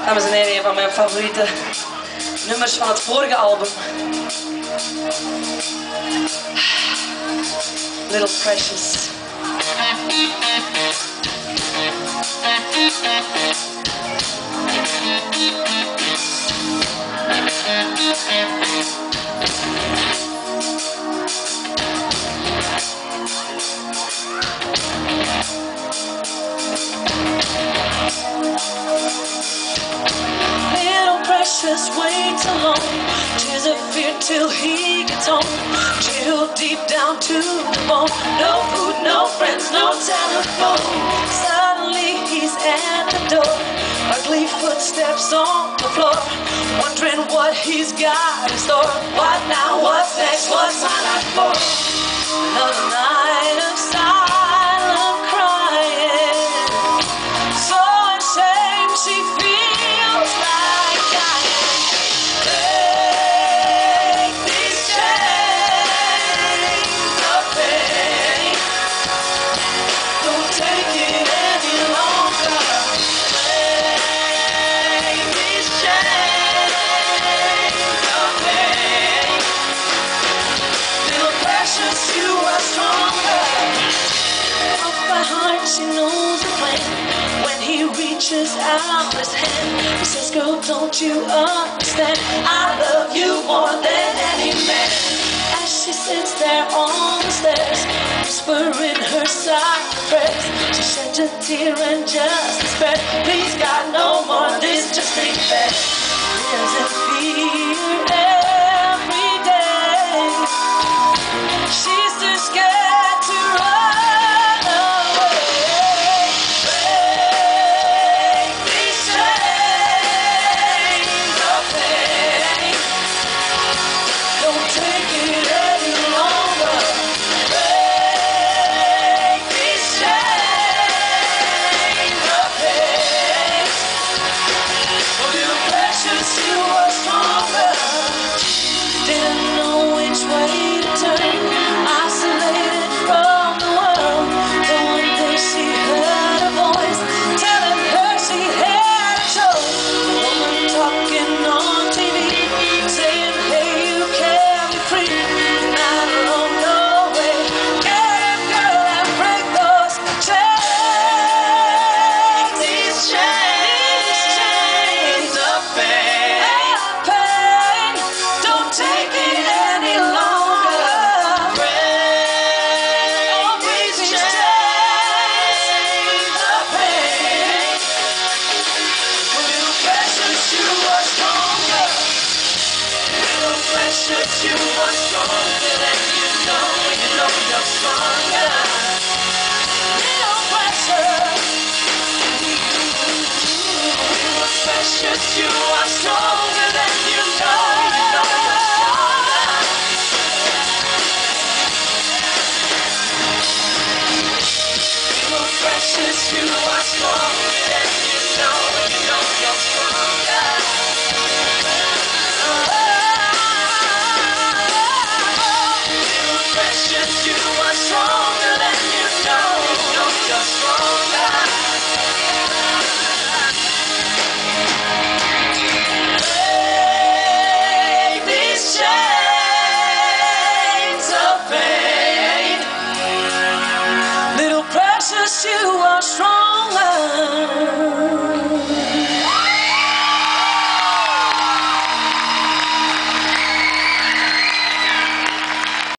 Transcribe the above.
Dames en heren, een van mijn favoriete nummers van het vorige album. Little Precious. Precious waits alone, tears of fear till he gets home, chilled deep down to the bone. No food, no friends, no telephone. Suddenly he's at the door, ugly footsteps on the floor, wondering what he's got in store. What now, what's next, what's my life for? Another night of silent crying, so ashamed she feels like dying. Break these chains of pain, don't take it any longer. Break these chains of pain. Little Precious, you are stronger. Off by heart, she knows the plan. When he reaches out his hand, he says, girl, don't you understand? I love you more than any man. As she sits there on the stairs, whispering her silent prayers, she sheds a tear and just despair. Please God, no more, this just ain't fair. Lives in fear every day. She's too scared to run away. Break these chains of pain, don't take it any longer. Break these chains of pain. Oh, little Precious, you are stronger. Didn't know which way to turn, isolated from the world. Then one day she heard a voice telling her she had a choice. A woman talking on TV, saying, hey, you can be free. You're not alone, no way. Get up, girl, and break those chains. These chains of pain. Don't take it any longer. Break these chains of pain. Little Precious, you are stronger. Little Precious, you are stronger than you know. You know you're stronger. Little Precious. Little Precious, you are stronger than you know. You know you're stronger. Little Precious, you are stronger than you know. You know you're stronger. Little Precious, you are stronger than you know. You know you're stronger. Break these chains of pain. Little Precious, you are strong.